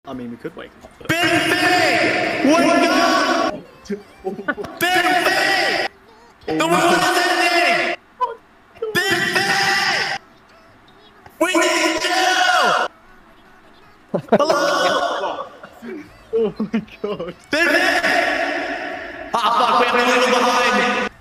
I mean, we could wake up. Binfy! Wake up! Binfy! The world is ending! Binfy! We need you! Hello? Oh my god. Binfy! Ah, fuck, we have a little behind!